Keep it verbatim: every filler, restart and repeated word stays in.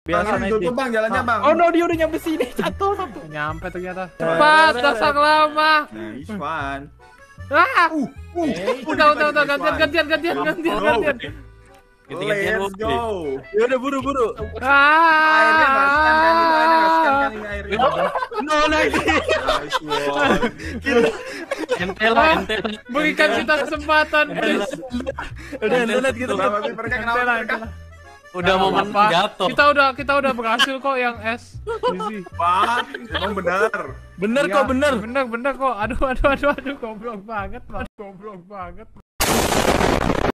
Biasa Bang, naik tutup bang, jalannya bang. Oh no, dia udah nyampe sini. Satu, satu. Nyampe ternyata. Cepat, dasar lama. Nice one. Ah, Uh, uh, udah, udah, udah, gantian, gantian, gantian, gantian, gantian. Let's go. Ya udah buru-buru. Airnya nggak scan kan itu airnya nggak scan kan ini airnya. No lagi. Nice one. Ente lah, ente. Berikan kita kesempatan, please. Udah ente lihat gitu. Kenapa sih mereka kenapa Ente lah, mereka? ente lah. Udah mau Apa? jatuh. Kita udah, kita udah berhasil kok yang S. Easy. What? Emang benar. Bener Iya, kok, bener. Bener, bener kok. Aduh, aduh, aduh, aduh, goblok banget, Pak. Goblok banget.